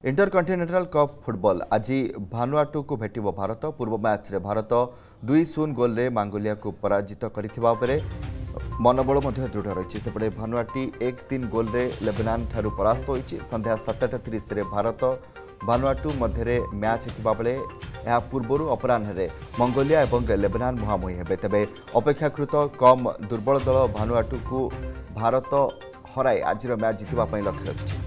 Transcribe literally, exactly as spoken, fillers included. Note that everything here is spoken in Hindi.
इंटरकंटिनेंटल कप फुटबॉल आज भानुआटू को भेटिबो भारत। पूर्व मैच रे भारत दुई शून्य गोल रे मंगोलिया को पराजित करिथिबा उपरे मनोबल मध्य दृढ़ रही। सेपटे भानुआटी एक तीन गोल रे लेबनान ठारू परास्त होइछि। संध्या सातटा तीस रे भारत भानुआटू मध्य मैच होता बेले यह पूर्व अपराह मंगोलिया और लेबनान मुहांमुही हेबे। तेबे अपेक्षाकृत कम दुर्बल दल भानुआटू को भारत हराई आज मैच जितवा लक्ष्य रखिछि।